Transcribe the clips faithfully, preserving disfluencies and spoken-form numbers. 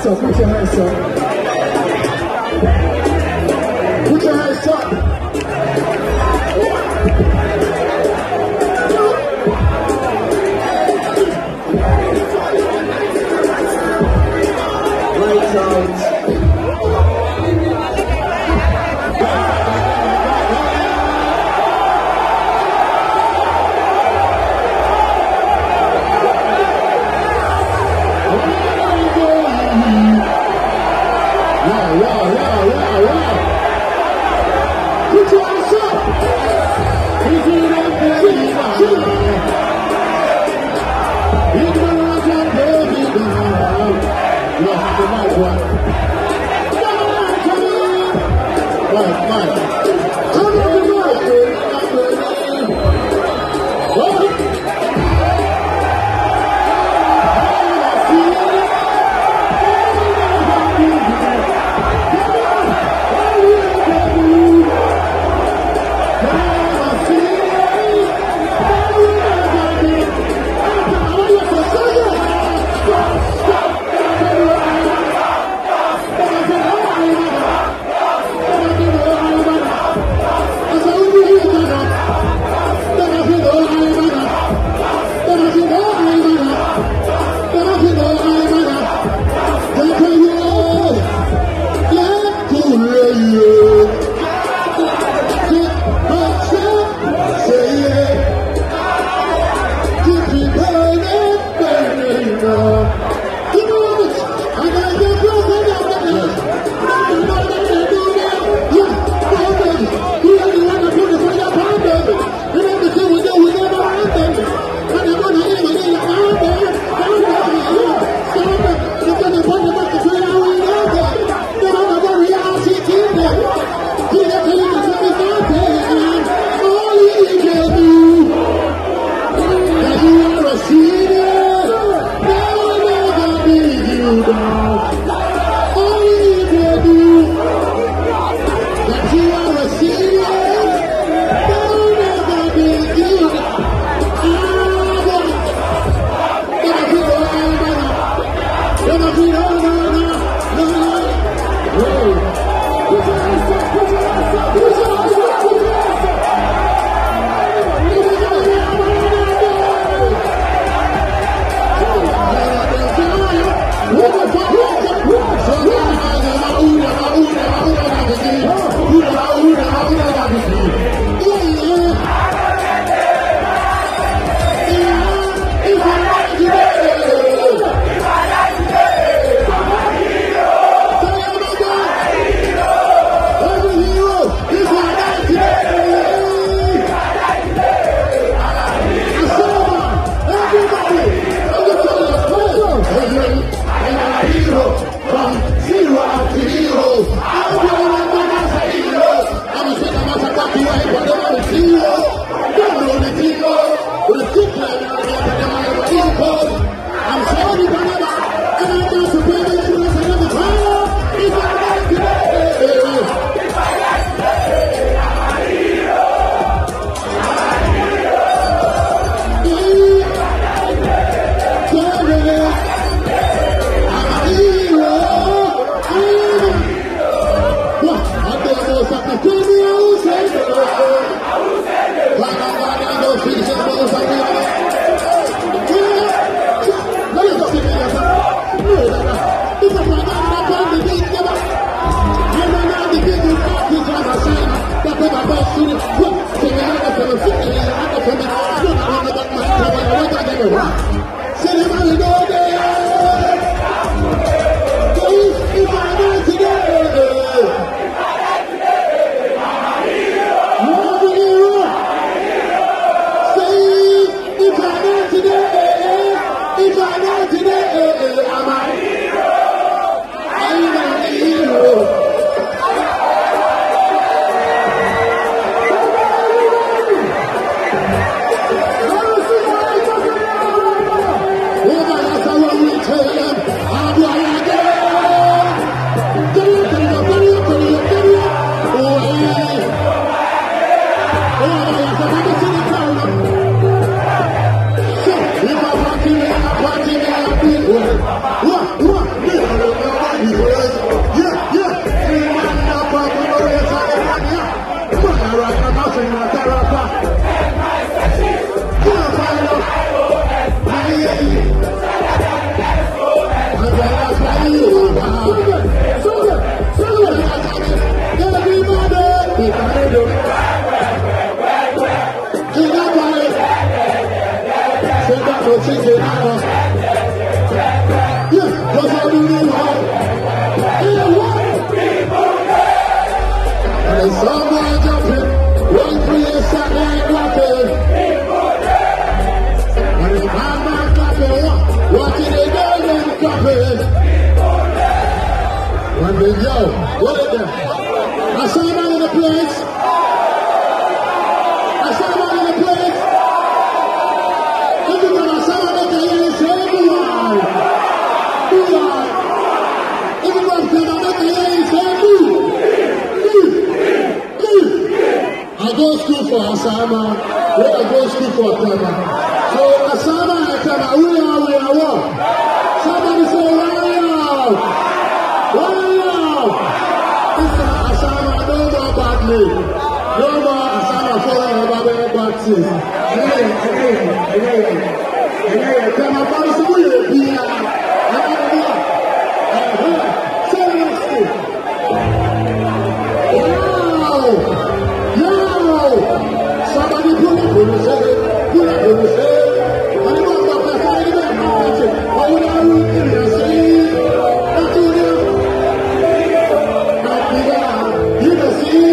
hands up, put your hands up. Put your hands up. Right out. no chicken, I know. Yeah, what's all you need, huh? Yeah, what? And there's someone jumping, one for your satellite rocket. And if I'm not clapping, what? What did they do then clapping? One big yo, what is that? I saw him out in the place. I saw him out in the place. Everyone, I saw him out in the place. Everyone. Everyone. Everyone, come out in the place. Everyone. I go to school for Asama. Where I go to school for Tama. So Asama and Tama, we are, we are what? Somebody say, wow. Wow. Asama, no more bad name. No more Asama following about the bad things. Anyway, anyway, anyway. Anyway, come on, what is the way to be here? Say the next thing. Wow. Wow. Somebody pull up when you say it. Pull up when you say it. And you want to talk about it. What would I do in your city? What do you do? You can see.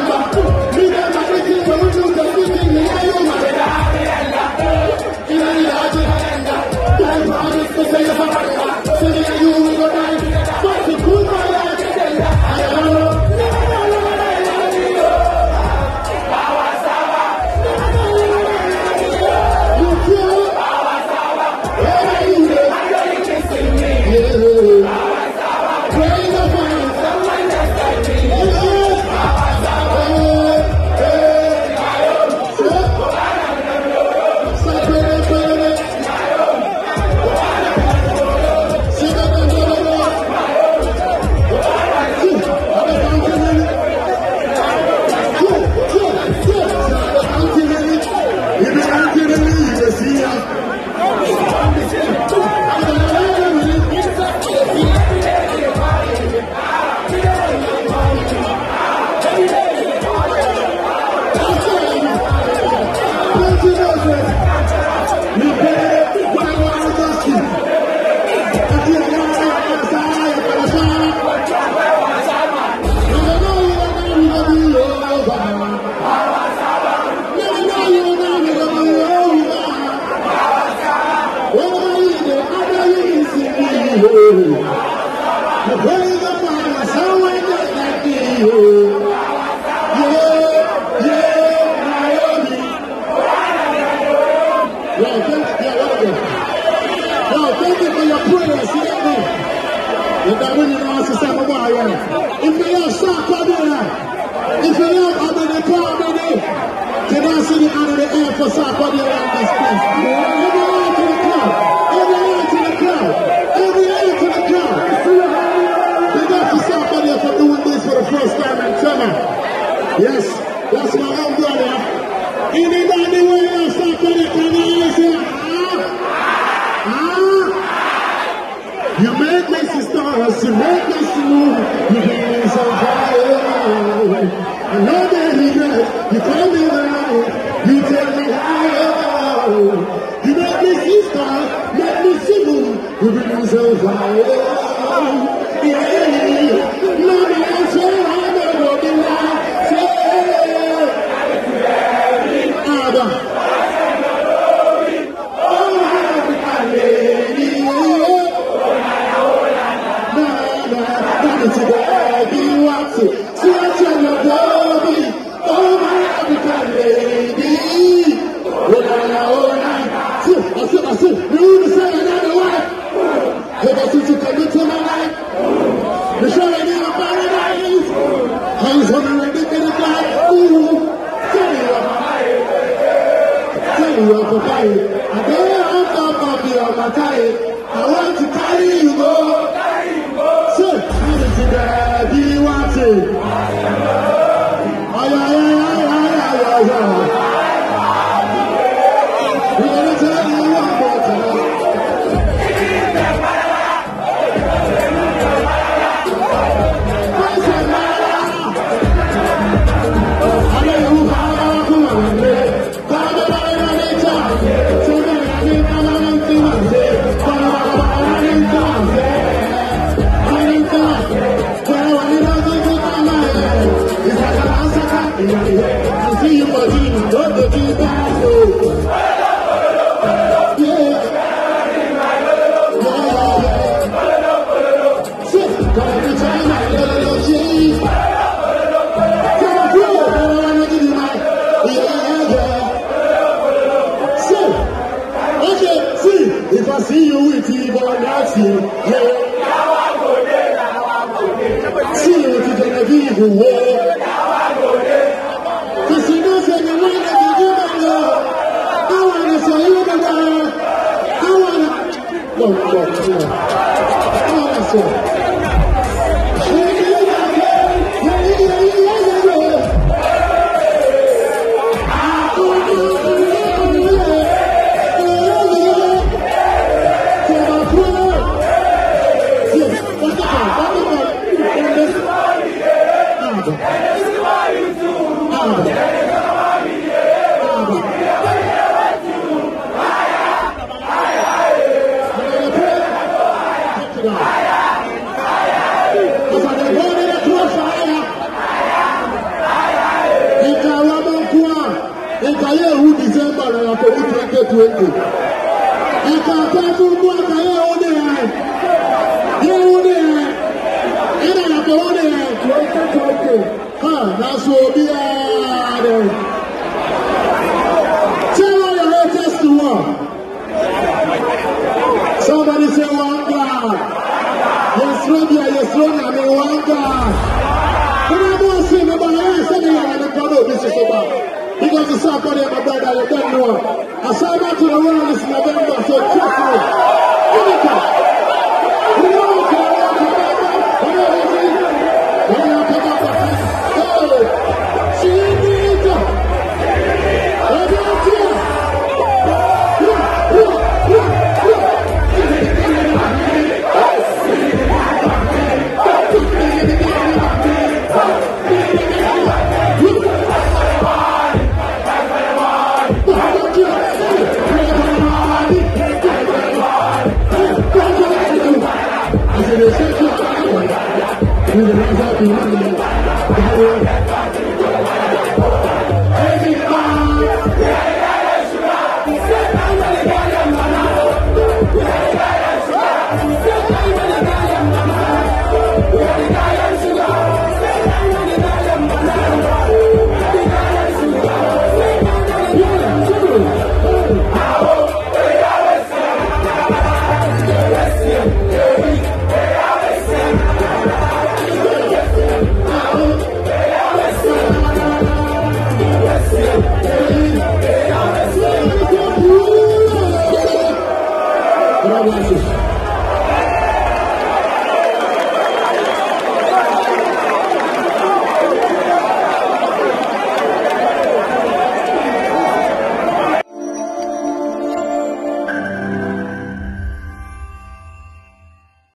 Yeah. Yo, thank you. Yeah, what again? Yo, thank you for your prayers. You get me? You don't really know how to say my boy, yeah. If you have soccer there, if you have under the car, baby, can I see the under the air for soccer there on this place? Every eye to the crowd. Every eye to the crowd. Every eye to the crowd. Big up to soccer there for doing this for the first time in summer. Yes, that's my own brother. Anybody where you soccer there, can I say, ah? Ah? You make me see stars, you make me see moon, you make me so high. I know that regret, you tell me the right, you tell me how. You make me see stars, make me see moon, you make me so high. Yeah, no man say I'm a golden light, say, Abba. I want to carry you, go. Say, how do you want to? Ay, ay, ay, ay, ay, ay, ay. We're going to tell you one more time. I see you for you, don't go too bad. Yeah. Yeah. Sit, come to China, little G. Come through, I wanna give you my. Yeah, yeah. Sit. Okay, see, if I see you with you, but that's you. Yeah. See you with Genevieve, yeah. No, no, no. Come on, let's go. twenty. And can do what I own there. You own there. And I own there. twenty twenty. Huh, that's what we are. Tell all your haters to what? Somebody say one God. Yes, Robia, yes, Robia, I mean one God. When I don't say nobody else, I don't know this is about. Because the Saturday, my brother, you don't know. I saw that to the world this November, so trust me. Anytime. You know what I want to do? You know what I mean? When you pick up the face, oh, she needs it. What do you do? Oh, Thank you.